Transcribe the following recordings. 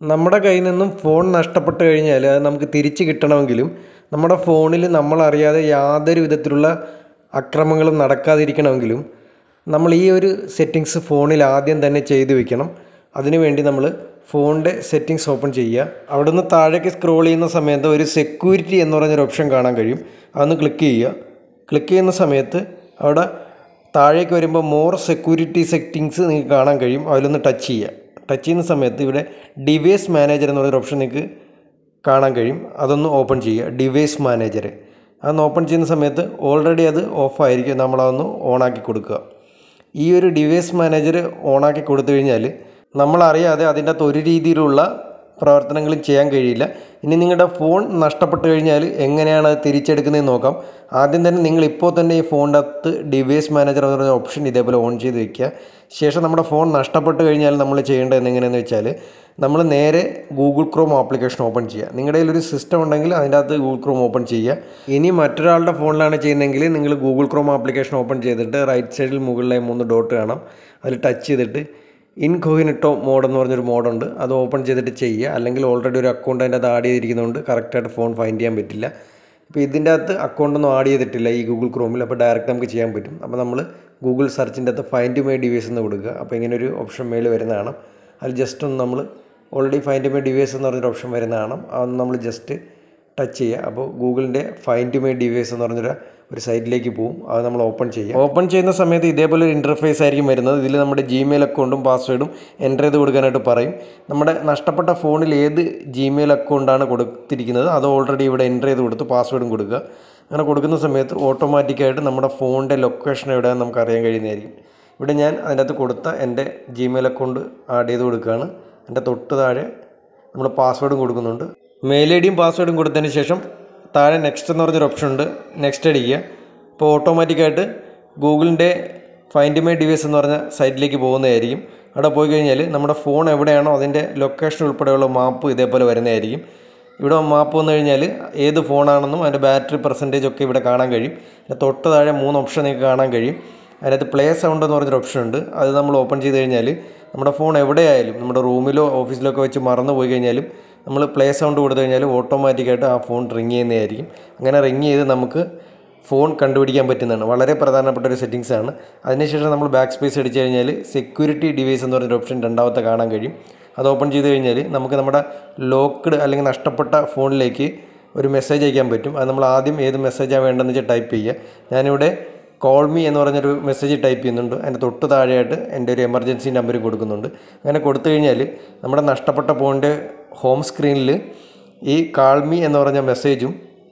നമ്മുടെ കയ്യിൽ നിന്നും ഫോൺ നഷ്ടപ്പെട്ട് കഴിഞ്ഞാൽ അത് നമുക്ക് തിരിച്ച് കിട്ടണമെങ്കിലും നമ്മുടെ ഫോണിൽ നമ്മളറിയാതെ യാതൊരു വിധത്തിലുള്ള അക്രമങ്ങളും നടക്കാതിരിക്കണമെങ്കിലും നമ്മൾ ഈ ഒരു സെറ്റിങ്സ് ഫോണിൽ ആദ്യം തന്നെ ചെയ്തു വെക്കണം. അതിനുവേണ്ടി നമ്മൾ ഫോണിൻ്റെ സെറ്റിങ്സ് ഓപ്പൺ ചെയ്യുക. അവിടെ നിന്ന് താഴേക്ക് സ്ക്രോൾ ചെയ്യുന്ന സമയത്ത് ഒരു സെക്യൂരിറ്റി എന്ന് പറഞ്ഞൊരു ഓപ്ഷൻ കാണാൻ കഴിയും. അതൊന്ന് ക്ലിക്ക് ചെയ്യുക. ക്ലിക്ക് ചെയ്യുന്ന സമയത്ത് അവിടെ താഴേക്ക് വരുമ്പോൾ മോർ സെക്യൂരിറ്റി സെറ്റിങ്സ് നിങ്ങൾക്ക് കാണാൻ കഴിയും. അതിലൊന്ന് ടച്ച് ചെയ്യുക. ടച്ച് ചെയ്യുന്ന സമയത്ത് ഇവിടെ ഡിവൈസ് മാനേജർ എന്ന് പറഞ്ഞൊരു ഓപ്ഷൻ നിങ്ങൾക്ക് കാണാൻ കഴിയും. അതൊന്ന് ഓപ്പൺ ചെയ്യുക. ഡിവൈസ് മാനേജർ അതൊന്ന് ഓപ്പൺ ചെയ്യുന്ന സമയത്ത് ഓൾറെഡി അത് ഓഫായിരിക്കും. നമ്മളതൊന്ന് ഓണാക്കി കൊടുക്കുക. ഈ ഒരു ഡിവൈസ് മാനേജർ ഓണാക്കി കൊടുത്തു കഴിഞ്ഞാൽ നമ്മളറിയാതെ അതിൻ്റെ അകത്ത് ഒരു രീതിയിലുള്ള പ്രവർത്തനങ്ങളും ചെയ്യാൻ കഴിയില്ല. ഇനി നിങ്ങളുടെ ഫോൺ നഷ്ടപ്പെട്ട് കഴിഞ്ഞാൽ എങ്ങനെയാണ് അത് തിരിച്ചെടുക്കുന്നതെന്ന് നോക്കാം. ആദ്യം തന്നെ നിങ്ങൾ ഇപ്പോൾ തന്നെ ഈ ഫോണിൻ്റെ അകത്ത് ഡിവൈസ് മാനേജർ എന്ന് പറയുന്ന ഓപ്ഷൻ ഇതേപോലെ ഓൺ ചെയ്ത് വെക്കുക. ശേഷം നമ്മുടെ ഫോൺ നഷ്ടപ്പെട്ട് കഴിഞ്ഞാൽ നമ്മൾ ചെയ്യേണ്ടത് എങ്ങനെയെന്ന് വെച്ചാൽ നമ്മൾ നേരെ ഗൂഗിൾ ക്രോം ആപ്ലിക്കേഷൻ ഓപ്പൺ ചെയ്യുക. നിങ്ങളുടെ കയ്യിൽ ഒരു സിസ്റ്റം ഉണ്ടെങ്കിൽ അതിൻ്റെ അകത്ത് ഗൂഗിൾ ക്രോം ഓപ്പൺ ചെയ്യുക. ഇനി മറ്റൊരാളുടെ ഫോണിലാണ് ചെയ്യുന്നതെങ്കിൽ നിങ്ങൾ ഗൂഗിൾ ക്രോം ആപ്ലിക്കേഷൻ ഓപ്പൺ ചെയ്തിട്ട് റൈറ്റ് സൈഡിൽ മുകളിലായി 3 ഡോട്ട് കാണാം. അതിൽ ടച്ച് ചെയ്തിട്ട് ഇൻകോഗ്നിറ്റോ മോഡ് എന്ന് പറഞ്ഞൊരു മോഡുണ്ട്. അത് ഓപ്പൺ ചെയ്തിട്ട് ചെയ്യുക. അല്ലെങ്കിൽ ഓൾറെഡി ഒരു അക്കൗണ്ട് അതിൻ്റെ അത് ആഡ് ചെയ്തിരിക്കുന്നതുകൊണ്ട് കറക്റ്റായിട്ട് ഫോൺ ഫൈൻഡ് ചെയ്യാൻ പറ്റില്ല. ഇപ്പോൾ ഇതിൻ്റെ അകത്ത് അക്കൗണ്ടൊന്നും ആഡ് ചെയ്തിട്ടില്ല ഈ ഗൂഗിൾ ക്രോമിൽ. അപ്പോൾ ഡയറക്റ്റ് നമുക്ക് ചെയ്യാൻ പറ്റും. അപ്പോൾ നമ്മൾ ഗൂഗിൾ സെർച്ചിൻ്റെ അകത്ത് ഫൈൻഡ് മൈ ഡിവൈസ് എന്ന് കൊടുക്കുക. അപ്പോൾ ഇങ്ങനെ ഒരു ഓപ്ഷൻ മേളിൽ വരുന്നതാണ്. അതിൽ ജസ്റ്റ് ഒന്ന് നമ്മൾ ഓൾറെഡി ഫൈൻഡ് മൈ ഡിവൈസ് എന്ന് പറഞ്ഞൊരു ഓപ്ഷൻ വരുന്നതാണ്. അതൊന്ന് നമ്മൾ ജസ്റ്റ് ടച്ച് ചെയ്യുക. അപ്പോൾ ഗൂഗിളിൻ്റെ ഫൈൻഡ് മൈ ഡിവൈസ് എന്ന് പറഞ്ഞൊരു സൈറ്റിലേക്ക് പോകും. അത് നമ്മൾ ഓപ്പൺ ചെയ്യുക. ഓപ്പൺ ചെയ്യുന്ന സമയത്ത് ഇതേപോലെ ഒരു ഇൻ്റർഫേസ് ആയിരിക്കും വരുന്നത്. ഇതിൽ നമ്മുടെ ജിമെയിൽ അക്കൗണ്ടും പാസ്വേഡും എൻ്റർ ചെയ്ത് കൊടുക്കാനായിട്ട് പറയും. നമ്മുടെ നഷ്ടപ്പെട്ട ഫോണിൽ ഏത് ജിമെയിൽ അക്കൗണ്ടാണ് കൊടുത്തിരിക്കുന്നത് അത് ഓൾറെഡി ഇവിടെ എൻ്റർ ചെയ്ത് കൊടുത്ത് പാസ്വേഡും കൊടുക്കുക. അങ്ങനെ കൊടുക്കുന്ന സമയത്ത് ഓട്ടോമാറ്റിക്കായിട്ട് നമ്മുടെ ഫോണിൻ്റെ ലൊക്കേഷൻ എവിടെയാണെന്ന് നമുക്ക് അറിയാൻ കഴിയുന്നതായിരിക്കും. ഇവിടെ ഞാൻ അതിൻ്റെ അകത്ത് കൊടുത്ത എൻ്റെ ജിമെയിൽ അക്കൗണ്ട് ആഡ് ചെയ്ത് കൊടുക്കുകയാണ്. എൻ്റെ തൊട്ട് താഴെ നമ്മൾ പാസ്വേഡും കൊടുക്കുന്നുണ്ട്. മെയിൽ ഐ ഡിയും പാസ്വേഡും കൊടുത്തതിന് ശേഷം താഴെ നെക്സ്റ്റ് എന്ന് പറഞ്ഞൊരു ഓപ്ഷൻ ഉണ്ട്. നെക്സ്റ്റ് അടിക്കുക. അപ്പോൾ ഓട്ടോമാറ്റിക്കായിട്ട് ഗൂഗിളിൻ്റെ ഫൈൻഡ് മൈ ഡിവൈസ് എന്ന് പറഞ്ഞ സൈറ്റിലേക്ക് പോകുന്നതായിരിക്കും. അവിടെ പോയി കഴിഞ്ഞാൽ നമ്മുടെ ഫോൺ എവിടെയാണോ അതിൻ്റെ ലൊക്കേഷൻ ഉൾപ്പെടെയുള്ള മാപ്പ് ഇതേപോലെ വരുന്നതായിരിക്കും. ഇവിടെ മാപ്പ് വന്നു കഴിഞ്ഞാൽ ഏത് ഫോണാണെന്നും അതിൻ്റെ ബാറ്ററി പെർസെൻറ്റേജ് ഒക്കെ ഇവിടെ കാണാൻ കഴിയും. തൊട്ട് താഴെ 3 ഓപ്ഷൻ നിങ്ങൾക്ക് കാണാൻ കഴിയും. അതിനകത്ത് പ്ലേ സൗണ്ട് എന്ന് പറഞ്ഞൊരു ഓപ്ഷൻ ഉണ്ട്. അത് നമ്മൾ ഓപ്പൺ ചെയ്ത് കഴിഞ്ഞാൽ നമ്മുടെ ഫോൺ എവിടെയായാലും നമ്മുടെ റൂമിലോ ഓഫീസിലോ ഒക്കെ വെച്ച് മറന്നു പോയി കഴിഞ്ഞാലും നമ്മൾ പ്ലേ സൗണ്ട് കൊടുത്തു കഴിഞ്ഞാൽ ഓട്ടോമാറ്റിക്കായിട്ട് ആ ഫോൺ റിങ് ചെയ്യുന്നതായിരിക്കും. അങ്ങനെ റിങ് ചെയ്ത് നമുക്ക് ഫോൺ കണ്ടുപിടിക്കാൻ പറ്റുന്നതാണ്. വളരെ പ്രധാനപ്പെട്ട ഒരു സെറ്റിങ്സാണ്. അതിനുശേഷം നമ്മൾ ബാക്ക് സ്പേസ് അടിച്ചു കഴിഞ്ഞാൽ സെക്യൂരിറ്റി ഡിവൈസ് എന്ന് പറഞ്ഞൊരു ഓപ്ഷൻ രണ്ടാമത്തെ കാണാൻ കഴിയും. അത് ഓപ്പൺ ചെയ്ത് കഴിഞ്ഞാൽ നമുക്ക് നമ്മുടെ ലോക്ക്ഡ് അല്ലെങ്കിൽ നഷ്ടപ്പെട്ട ഫോണിലേക്ക് ഒരു മെസ്സേജ് അയക്കാൻ പറ്റും. അത് നമ്മൾ ആദ്യം ഏത് മെസ്സേജാണ് വേണ്ടതെന്ന് വെച്ചാൽ ടൈപ്പ് ചെയ്യുക. ഞാനിവിടെ കോൾ മീ എന്ന് പറഞ്ഞൊരു മെസ്സേജ് ടൈപ്പ് ചെയ്യുന്നുണ്ട്. അതിൻ്റെ തൊട്ട് താഴെയായിട്ട് എൻ്റെ ഒരു എമർജൻസി നമ്പർ കൊടുക്കുന്നുണ്ട്. അങ്ങനെ കൊടുത്തു കഴിഞ്ഞാൽ നമ്മുടെ നഷ്ടപ്പെട്ട ഫോണിൻ്റെ ഹോം സ്ക്രീനിൽ ഈ കാൾ മീ എന്ന് പറഞ്ഞ മെസ്സേജും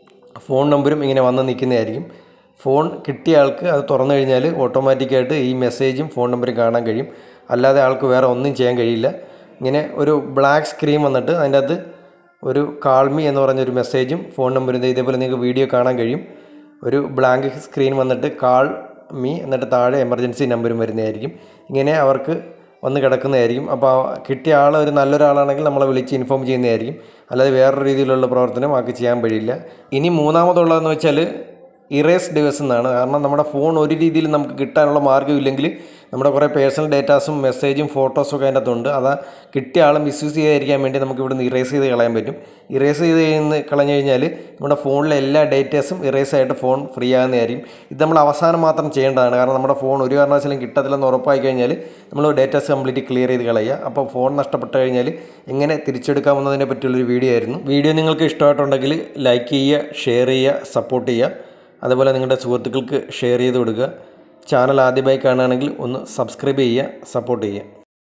ഫോൺ നമ്പരും ഇങ്ങനെ വന്ന് നിൽക്കുന്നതായിരിക്കും. ഫോൺ കിട്ടിയ ആൾക്ക് അത് തുറന്നു കഴിഞ്ഞാൽ ഓട്ടോമാറ്റിക്കായിട്ട് ഈ മെസ്സേജും ഫോൺ നമ്പറും കാണാൻ കഴിയും. അല്ലാതെ ആൾക്ക് വേറെ ഒന്നും ചെയ്യാൻ കഴിയില്ല. ഇങ്ങനെ ഒരു ബ്ലാക്ക് സ്ക്രീൻ വന്നിട്ട് അതിൻ്റെ അകത്ത് ഒരു കാൾ മീ എന്ന് പറഞ്ഞൊരു മെസ്സേജും ഫോൺ നമ്പരും ഇതേപോലെ നിങ്ങൾക്ക് വീഡിയോ കാണാൻ കഴിയും. ഒരു ബ്ലാങ്ക് സ്ക്രീൻ വന്നിട്ട് കാൾ മീ എന്നിട്ട് താഴെ എമർജൻസി നമ്പരും വരുന്നതായിരിക്കും. ഇങ്ങനെ അവർക്ക് വന്ന് കിടക്കുന്നതായിരിക്കും. അപ്പോൾ കിട്ടിയ ആൾ ഒരു നല്ലൊരാളാണെങ്കിൽ നമ്മളെ വിളിച്ച് ഇൻഫോം ചെയ്യുന്നതായിരിക്കും. അല്ലാതെ വേറൊരു രീതിയിലുള്ള പ്രവർത്തനം ആൾക്ക് ചെയ്യാൻ കഴിയില്ല. ഇനി മൂന്നാമതുള്ളതെന്ന് വെച്ചാൽ ഇറേസ് ഡിവൈസ് എന്നാണ്. കാരണം നമ്മുടെ ഫോൺ ഒരു രീതിയിൽ നമുക്ക് കിട്ടാനുള്ള മാർഗ്ഗമില്ലെങ്കിൽ നമ്മുടെ കുറേ പേഴ്സണൽ ഡേറ്റാസും മെസ്സേജും ഫോട്ടോസും ഒക്കെ അതിൻ്റെ അകത്തുണ്ട്. അത് കിട്ടിയ ആൾ മിസ്യൂസ് ചെയ്യാതിരിക്കാൻ വേണ്ടി നമുക്ക് ഇവിടുന്ന് ഇറേസ് ചെയ്ത് കളയാൻ പറ്റും. ഇറേസ് ചെയ്ത് കളഞ്ഞു കഴിഞ്ഞാൽ നമ്മുടെ ഫോണിലെ എല്ലാ ഡേറ്റാസും ഇറേസ് ആയിട്ട് ഫോൺ ഫ്രീ ആകുന്നതായിരിക്കും. ഇത് നമ്മൾ അവസാനം മാത്രം ചെയ്യേണ്ടതാണ്. കാരണം നമ്മുടെ ഫോൺ ഒരു കാരണവശാലും കിട്ടത്തില്ലെന്ന് ഉറപ്പായി കഴിഞ്ഞാൽ നമ്മൾ ഡേറ്റാസ് കംപ്ലീറ്റ് ക്ലിയർ ചെയ്ത് കളയുക. അപ്പോൾ ഫോൺ നഷ്ടപ്പെട്ട് കഴിഞ്ഞാൽ എങ്ങനെ തിരിച്ചെടുക്കാമെന്നതിനെ പറ്റിയുള്ളൊരു വീഡിയോ ആയിരുന്നു. വീഡിയോ നിങ്ങൾക്ക് ഇഷ്ടമായിട്ടുണ്ടെങ്കിൽ ലൈക്ക് ചെയ്യുക, ഷെയർ ചെയ്യുക, സപ്പോർട്ട് ചെയ്യുക. അതുപോലെ നിങ്ങളുടെ സുഹൃത്തുക്കൾക്ക് ഷെയർ ചെയ്ത് കൊടുക്കുക. ചാനൽ ആദ്യമായി കാണുകയാണെങ്കിൽ ഒന്ന് സബ്സ്ക്രൈബ് ചെയ്യുക, സപ്പോർട്ട് ചെയ്യുക.